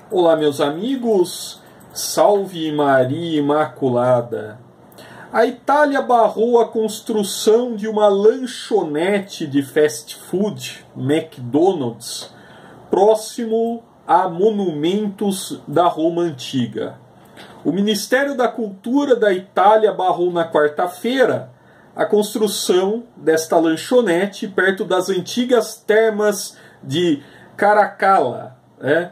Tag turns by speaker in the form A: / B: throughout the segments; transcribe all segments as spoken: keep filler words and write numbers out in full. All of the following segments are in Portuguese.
A: Olá, meus amigos, salve Maria Imaculada. A Itália barrou a construção de uma lanchonete de fast food, McDonald's, próximo a monumentos da Roma Antiga. O Ministério da Cultura da Itália barrou na quarta-feira a construção desta lanchonete perto das antigas termas de Caracalla, né?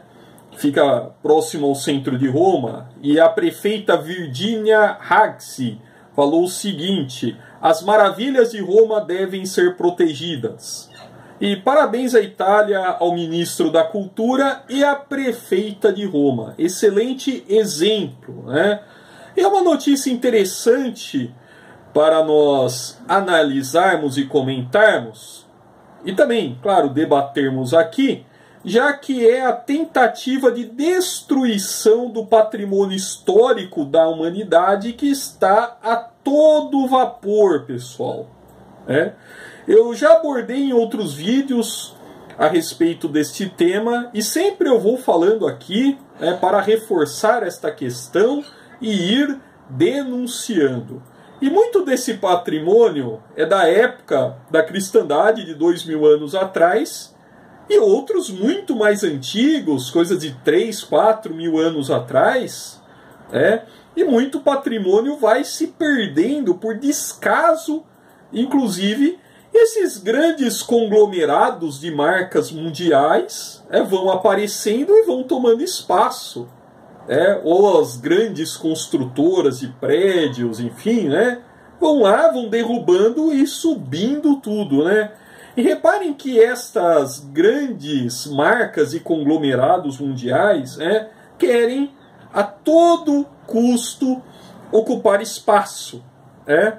A: Fica próximo ao centro de Roma, e a prefeita Virginia Raggi falou o seguinte: as maravilhas de Roma devem ser protegidas. E parabéns à Itália, ao ministro da Cultura e à prefeita de Roma. Excelente exemplo, né? É uma notícia interessante para nós analisarmos e comentarmos, e também, claro, debatermos aqui, já que é a tentativa de destruição do patrimônio histórico da humanidade que está a todo vapor, pessoal. É. Eu já abordei em outros vídeos a respeito deste tema, e sempre eu vou falando aqui é, para reforçar esta questão e ir denunciando. E muito desse patrimônio é da época da cristandade, de dois mil anos atrás, e outros muito mais antigos, coisas de três, quatro mil anos atrás, é, e muito patrimônio vai se perdendo por descaso. Inclusive, esses grandes conglomerados de marcas mundiais é, vão aparecendo e vão tomando espaço. É, ou as grandes construtoras de prédios, enfim, né, vão lá, vão derrubando e subindo tudo, né? E reparem que estas grandes marcas e conglomerados mundiais é, querem a todo custo ocupar espaço. É?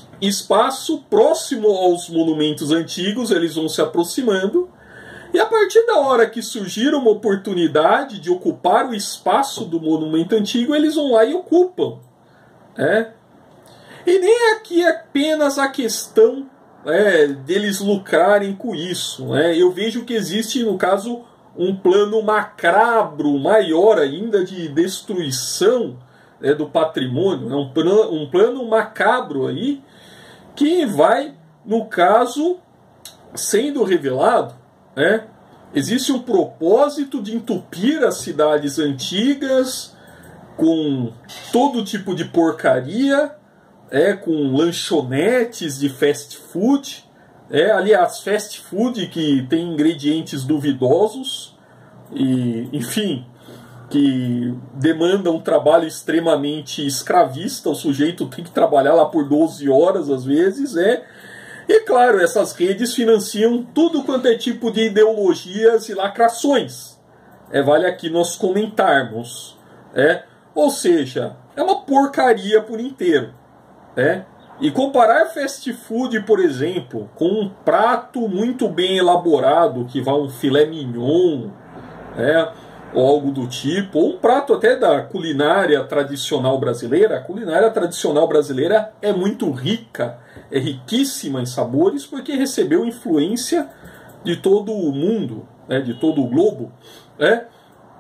A: Espaço próximo aos monumentos antigos, eles vão se aproximando. E a partir da hora que surgir uma oportunidade de ocupar o espaço do monumento antigo, eles vão lá e ocupam. É? E nem aqui é apenas a questão é, deles lucrarem com isso. Né? Eu vejo que existe, no caso, um plano macabro, maior ainda, de destruição é, do patrimônio. Né? Um, plano, um plano macabro aí, que vai, no caso, sendo revelado. É? Existe um propósito de entupir as cidades antigas com todo tipo de porcaria, é, com lanchonetes de fast food, é, aliás, fast food que tem ingredientes duvidosos, e, enfim, que demanda um trabalho extremamente escravista. O sujeito tem que trabalhar lá por doze horas às vezes, é. E claro, essas redes financiam tudo quanto é tipo de ideologias e lacrações. É, vale aqui nós comentarmos. É? Ou seja, é uma porcaria por inteiro. É? E comparar fast food, por exemplo, com um prato muito bem elaborado, que vai um filé mignon, é? Ou algo do tipo, ou um prato até da culinária tradicional brasileira. A culinária tradicional brasileira é muito rica, é riquíssima em sabores, porque recebeu influência de todo o mundo, né, de todo o globo. Né?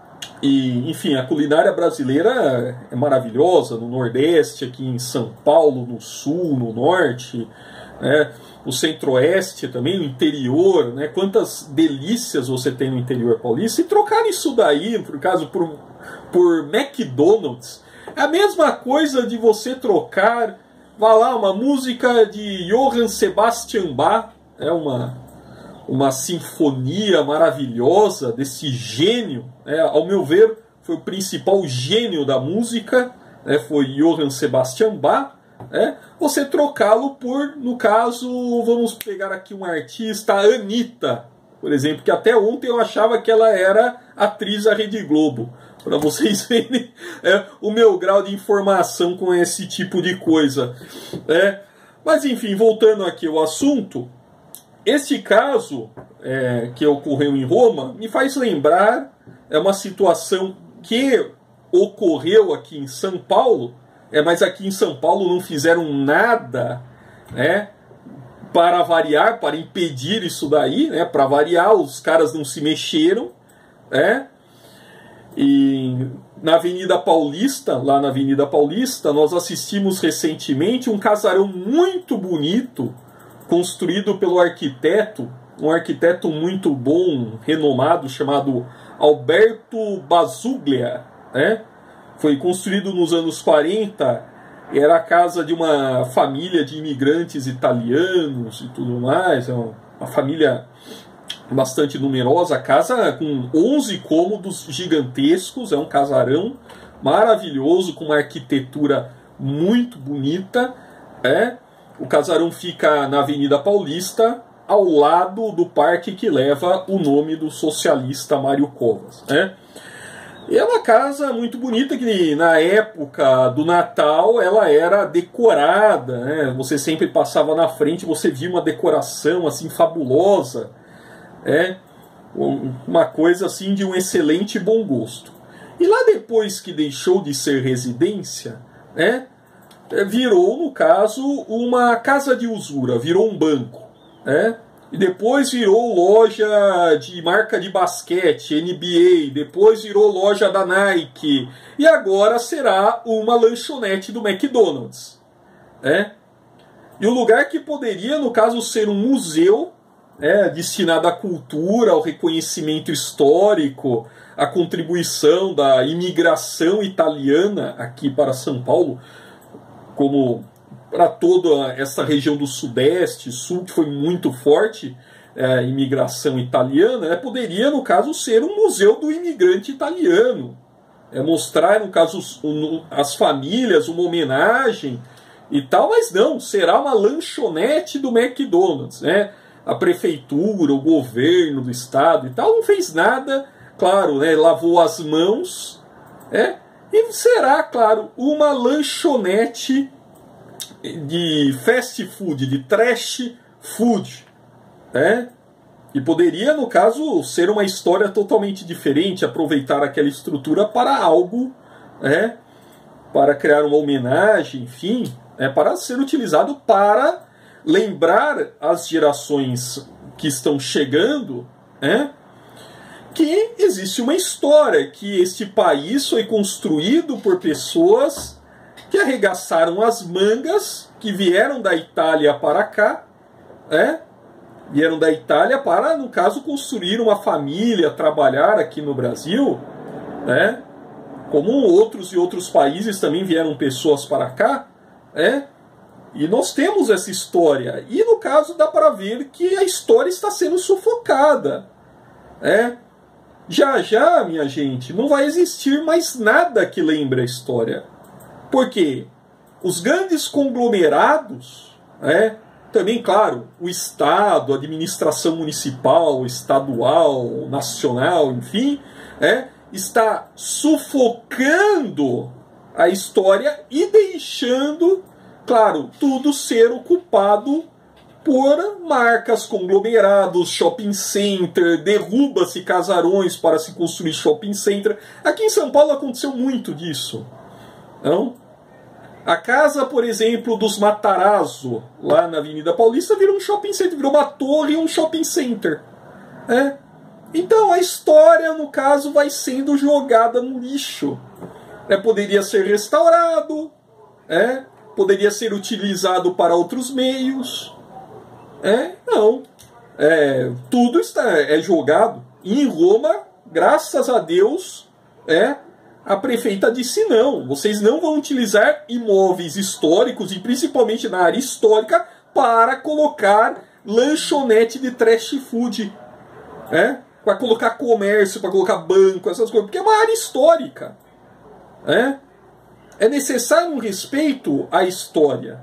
A: E, enfim, a culinária brasileira é maravilhosa, no Nordeste, aqui em São Paulo, no Sul, no Norte, né, no Centro-Oeste também, no interior, né, quantas delícias você tem no interior paulista. E trocar isso daí, por caso, por, por McDonald's, é a mesma coisa de você trocar, vá lá, uma música de Johann Sebastian Bach, é uma, uma sinfonia maravilhosa desse gênio, é, ao meu ver, foi o principal gênio da música, é, foi Johann Sebastian Bach. É, você trocá-lo por, no caso, vamos pegar aqui uma artista, a Anitta, por exemplo, que até ontem eu achava que ela era atriz da Rede Globo, para vocês verem é, o meu grau de informação com esse tipo de coisa. É, mas enfim, voltando aqui ao assunto, este caso é, que ocorreu em Roma me faz lembrar é uma situação que ocorreu aqui em São Paulo. É, mas aqui em São Paulo não fizeram nada, né, para variar, para impedir isso daí, né, para variar, os caras não se mexeram, né, E na Avenida Paulista, lá na Avenida Paulista, nós assistimos recentemente um casarão muito bonito, construído pelo arquiteto, um arquiteto muito bom, renomado, chamado Alberto Basuglia, né? Foi construído nos anos quarenta, era a casa de uma família de imigrantes italianos e tudo mais, é uma família bastante numerosa, a casa com onze cômodos gigantescos, é um casarão maravilhoso, com uma arquitetura muito bonita. É. O casarão fica na Avenida Paulista, ao lado do parque que leva o nome do socialista Mário Covas. É. E é uma casa muito bonita que na época do Natal ela era decorada, né? Você sempre passava na frente, você via uma decoração assim fabulosa. É uma coisa assim de um excelente bom gosto. E lá depois que deixou de ser residência, né, virou, no caso, uma casa de usura, virou um banco. Né? E depois virou loja de marca de basquete, N B A, depois virou loja da Nike, e agora será uma lanchonete do McDonald's. Né? E o lugar que poderia, no caso, ser um museu, É, destinado à cultura, ao reconhecimento histórico, à contribuição da imigração italiana aqui para São Paulo, como para toda essa região do Sudeste, Sul, que foi muito forte, é, a imigração italiana, né, poderia, no caso, ser um museu do imigrante italiano. É, mostrar, no caso, as famílias, uma homenagem e tal, mas não, será uma lanchonete do McDonald's, né? A prefeitura, o governo do estado e tal, não fez nada, claro, né, lavou as mãos, é, e será, claro, uma lanchonete de fast food, de trash food, é, e poderia, no caso, ser uma história totalmente diferente, aproveitar aquela estrutura para algo, é, para criar uma homenagem, enfim, é, para ser utilizado para lembrar as gerações que estão chegando, né, que existe uma história, que este país foi construído por pessoas que arregaçaram as mangas, que vieram da Itália para cá, né, vieram da Itália para, no caso, construir uma família, trabalhar aqui no Brasil, né, como outros e outros países também vieram pessoas para cá, né. E nós temos essa história. E no caso dá para ver que a história está sendo sufocada. É. Já já, minha gente, não vai existir mais nada que lembre a história. Porque os grandes conglomerados, é, também, claro, o Estado, a administração municipal, estadual, nacional, enfim, é, está sufocando a história e deixando, claro, tudo ser ocupado por marcas, conglomerados, shopping center, derruba-se casarões para se construir shopping center. Aqui em São Paulo aconteceu muito disso. Não? A casa, por exemplo, dos Matarazzo, lá na Avenida Paulista, virou um shopping center, virou uma torre e um shopping center. É? Então a história, no caso, vai sendo jogada no lixo. É, poderia ser restaurado, é? Poderia ser utilizado para outros meios. É, não. É, tudo está, é jogado. E em Roma, graças a Deus, é, a prefeita disse não. Vocês não vão utilizar imóveis históricos, e principalmente na área histórica, para colocar lanchonete de trash food. É, para colocar comércio, para colocar banco, essas coisas. Porque é uma área histórica. É, é necessário um respeito à história.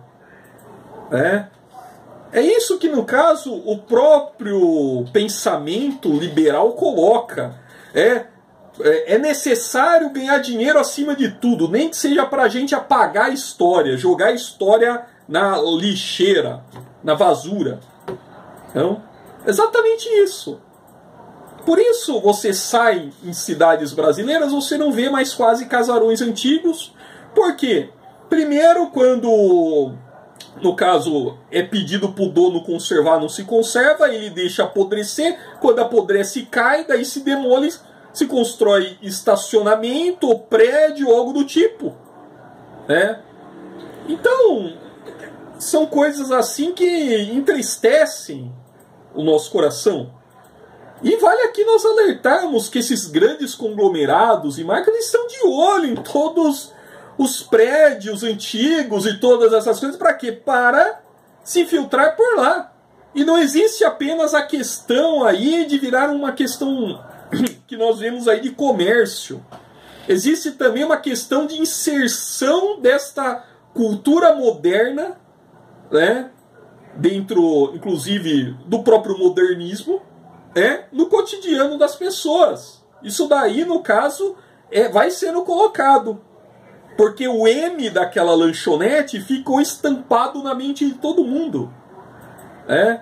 A: É. É isso que, no caso, o próprio pensamento liberal coloca. É, é necessário ganhar dinheiro acima de tudo, nem que seja para a gente apagar a história, jogar a história na lixeira, na vasura. Então, exatamente isso. Por isso, você sai em cidades brasileiras, você não vê mais quase casarões antigos. Por quê? Primeiro, quando... no caso, é pedido para o dono conservar, não se conserva, ele deixa apodrecer, quando apodrece cai, daí se demole, se constrói estacionamento, ou prédio, ou algo do tipo, né? Então, são coisas assim que entristecem o nosso coração. E vale aqui nós alertarmos que esses grandes conglomerados e marcas estão de olho em todos os prédios antigos e todas essas coisas. Para quê? Para se infiltrar por lá. E não existe apenas a questão aí de virar uma questão que nós vemos aí de comércio. Existe também uma questão de inserção desta cultura moderna, né, dentro, inclusive, do próprio modernismo, é, no cotidiano das pessoas. Isso daí, no caso, é, vai sendo colocado. Porque o M daquela lanchonete ficou estampado na mente de todo mundo. É.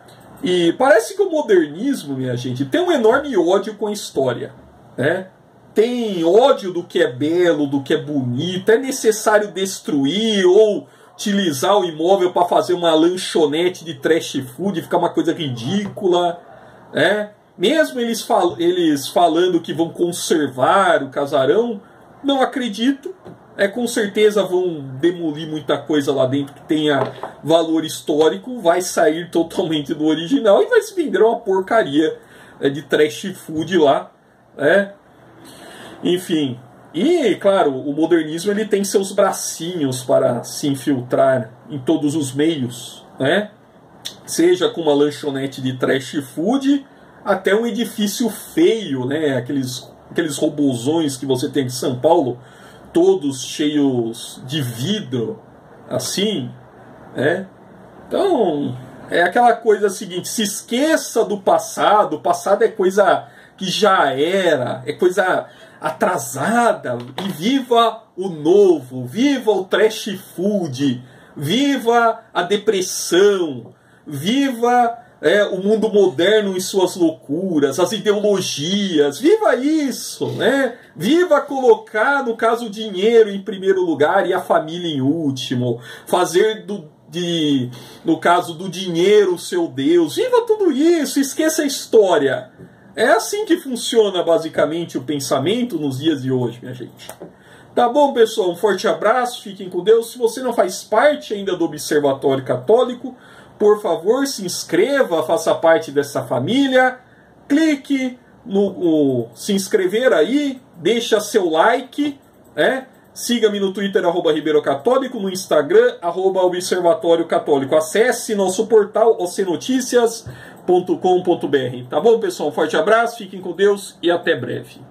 A: E parece que o modernismo, minha gente, tem um enorme ódio com a história. Né? Tem ódio do que é belo, do que é bonito. É necessário destruir ou utilizar o imóvel para fazer uma lanchonete de trash food, ficar uma coisa ridícula. É, mesmo eles, fal eles falando que vão conservar o casarão, não acredito. É, com certeza vão demolir muita coisa lá dentro que tenha valor histórico, vai sair totalmente do original e vai se vender uma porcaria é, de trash food lá. É. Enfim, e claro, o modernismo ele tem seus bracinhos para se infiltrar em todos os meios, né? Seja com uma lanchonete de trash food, até um edifício feio, né? Aqueles, aqueles robozões que você tem em São Paulo, todos cheios de vidro, assim, né? Então, é aquela coisa seguinte, se esqueça do passado, o passado é coisa que já era, é coisa atrasada, e viva o novo, viva o trash food, viva a depressão, viva é, o mundo moderno e suas loucuras, as ideologias, viva isso, né? Viva colocar, no caso, o dinheiro em primeiro lugar e a família em último, fazer do, de, no caso do dinheiro o seu Deus, viva tudo isso, esqueça a história. É assim que funciona basicamente o pensamento nos dias de hoje, minha gente. Tá bom, pessoal? Um forte abraço, fiquem com Deus. Se você não faz parte ainda do Observatório Católico, por favor, se inscreva, faça parte dessa família. Clique no, no se inscrever aí, deixa seu like, né? Siga-me no Twitter, arroba Ribeiro Católico, no Instagram, arroba Observatório Católico. Acesse nosso portal o c noticias ponto com ponto b r. Tá bom, pessoal? Um forte abraço, fiquem com Deus e até breve.